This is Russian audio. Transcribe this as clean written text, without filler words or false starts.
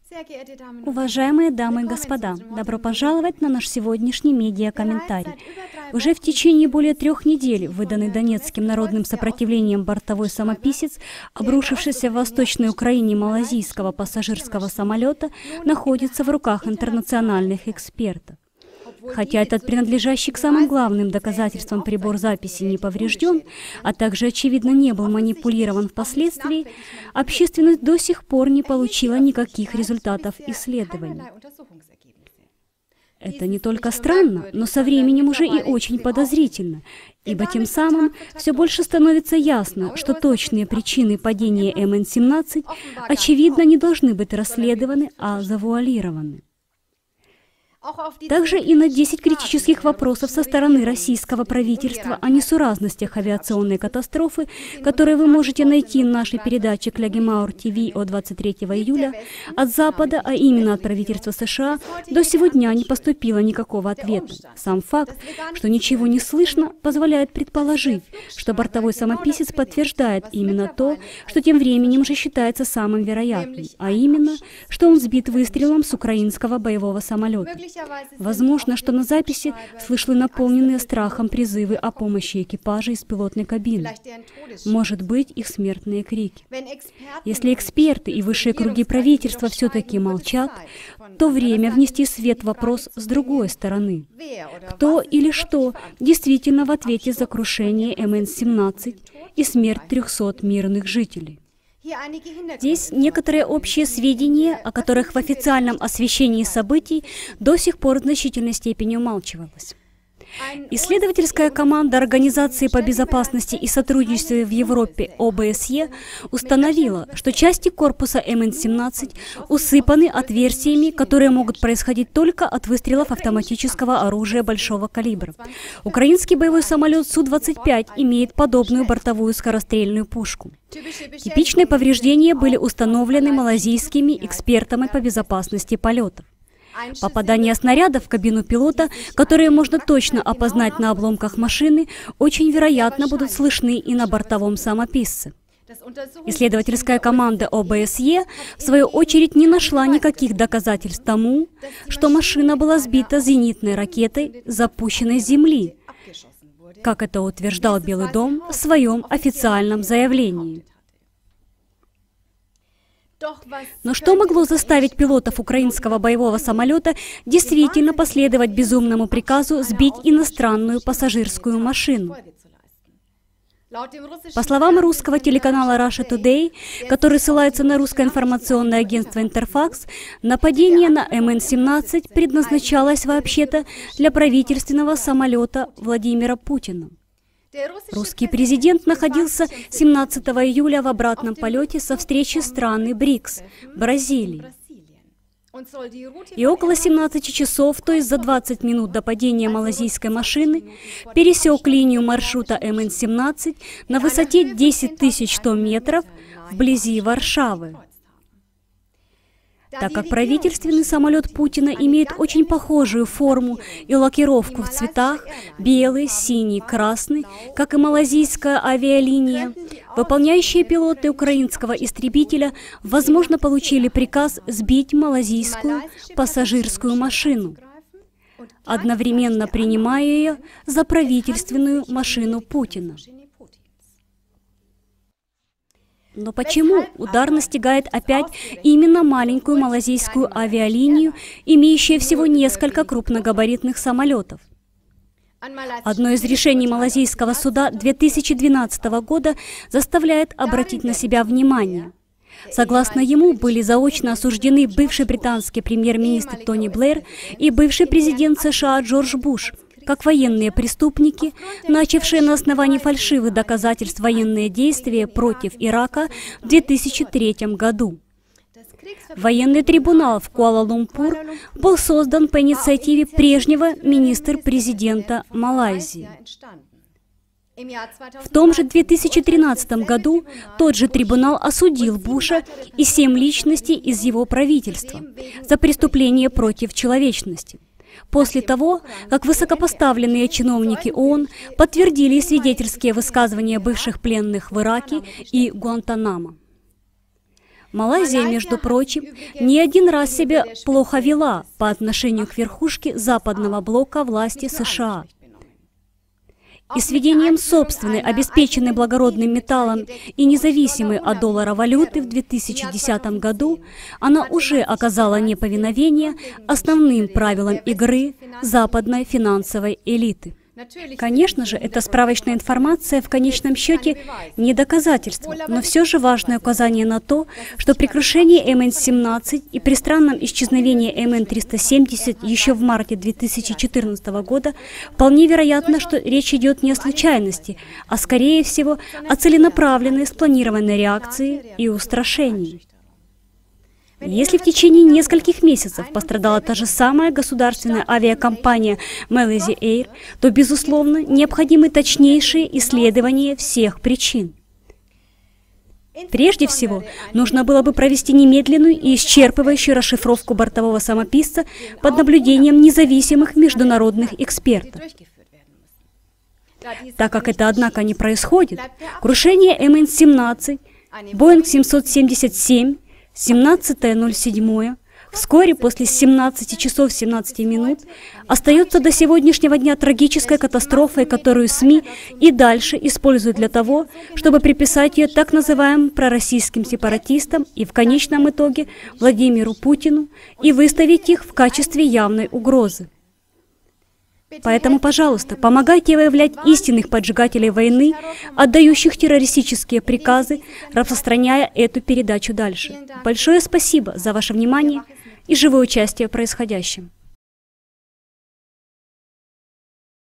Уважаемые дамы и господа, добро пожаловать на наш сегодняшний медиа-комментарий. Уже в течение более 3 недель выданный Донецким народным сопротивлением бортовой самописец, обрушившийся в Восточной Украине малазийского пассажирского самолета, находится в руках интернациональных экспертов. Хотя этот принадлежащий к самым главным доказательствам прибор записи не поврежден, а также, очевидно, не был манипулирован впоследствии, общественность до сих пор не получила никаких результатов исследований. Это не только странно, но со временем уже и очень подозрительно, ибо тем самым все больше становится ясно, что точные причины падения МН-17, очевидно, не должны быть расследованы, а завуалированы. Также и на 10 критических вопросов со стороны российского правительства о несуразностях авиационной катастрофы, которые вы можете найти в нашей передаче «Клягемауэр ТВ» от 23 июля, от Запада, а именно от правительства США, до сего дня не поступило никакого ответа. Сам факт, что ничего не слышно, позволяет предположить, что бортовой самописец подтверждает именно то, что тем временем уже считается самым вероятным, а именно, что он сбит выстрелом с украинского боевого самолета. Возможно, что на записи слышны наполненные страхом призывы о помощи экипажа из пилотной кабины. Может быть, их смертные крики. Если эксперты и высшие круги правительства все-таки молчат, то время внести свет в вопрос с другой стороны. Кто или что действительно в ответе за крушение МН-17 и смерть 300 мирных жителей? Здесь некоторые общие сведения, о которых в официальном освещении событий до сих пор в значительной степени умалчивалось. Исследовательская команда Организации по безопасности и сотрудничеству в Европе ОБСЕ установила, что части корпуса МН-17 усыпаны отверстиями, которые могут происходить только от выстрелов автоматического оружия большого калибра. Украинский боевой самолет Су-25 имеет подобную бортовую скорострельную пушку. Типичные повреждения были установлены малазийскими экспертами по безопасности полетов. Попадание снарядов в кабину пилота, которые можно точно опознать на обломках машины, очень вероятно будут слышны и на бортовом самописце. Исследовательская команда ОБСЕ, в свою очередь, не нашла никаких доказательств тому, что машина была сбита зенитной ракетой, запущенной с Земли, как это утверждал Белый дом в своем официальном заявлении. Но что могло заставить пилотов украинского боевого самолета действительно последовать безумному приказу сбить иностранную пассажирскую машину? По словам русского телеканала Russia Today, который ссылается на русское информационное агентство Интерфакс, нападение на МН-17 предназначалось вообще-то для правительственного самолета Владимира Путина. Русский президент находился 17 июля в обратном полете со встречи страны БРИКС, Бразилии. И около 17 часов, то есть за 20 минут до падения малазийской машины, пересек линию маршрута МН-17 на высоте 10 100 метров вблизи Варшавы. Так как правительственный самолет Путина имеет очень похожую форму и лакировку в цветах белый, синий, красный, как и малазийская авиалиния, выполняющие пилоты украинского истребителя, возможно, получили приказ сбить малазийскую пассажирскую машину, одновременно принимая ее за правительственную машину Путина. Но почему удар настигает опять именно маленькую малазийскую авиалинию, имеющую всего несколько крупногабаритных самолетов? Одно из решений малазийского суда 2012 года заставляет обратить на себя внимание. Согласно ему, были заочно осуждены бывший британский премьер-министр Тони Блэр и бывший президент США Джордж Буш, как военные преступники, начавшие на основании фальшивых доказательств военные действия против Ирака в 2003 году. Военный трибунал в Куала-Лумпур был создан по инициативе прежнего министр-президента Малайзии. В том же 2013 году тот же трибунал осудил Буша и 7 личностей из его правительства за преступления против человечности, после того, как высокопоставленные чиновники ООН подтвердили свидетельские высказывания бывших пленных в Ираке и Гуантанамо. Малайзия, между прочим, не один раз себя плохо вела по отношению к верхушке западного блока власти США. И с введением собственной, обеспеченной благородным металлом и независимой от доллара валюты в 2010 году, она уже оказала неповиновение основным правилам игры западной финансовой элиты. Конечно же, эта справочная информация в конечном счете не доказательство, но все же важное указание на то, что при крушении МН-17 и при странном исчезновении МН-370 еще в марте 2014 года вполне вероятно, что речь идет не о случайности, а скорее всего о целенаправленной спланированной реакции и устрашении. Если в течение нескольких месяцев пострадала та же самая государственная авиакомпания Malaysia Air, то, безусловно, необходимы точнейшие исследования всех причин. Прежде всего, нужно было бы провести немедленную и исчерпывающую расшифровку бортового самописца под наблюдением независимых международных экспертов. Так как это, однако, не происходит, крушение МН-17, Boeing 777, 17.07, вскоре после 17 часов 17 минут, остается до сегодняшнего дня трагической катастрофой, которую СМИ и дальше используют для того, чтобы приписать ее так называемым пророссийским сепаратистам и в конечном итоге Владимиру Путину и выставить их в качестве явной угрозы. Поэтому, пожалуйста, помогайте выявлять истинных поджигателей войны, отдающих террористические приказы, распространяя эту передачу дальше. Большое спасибо за ваше внимание и живое участие в происходящем.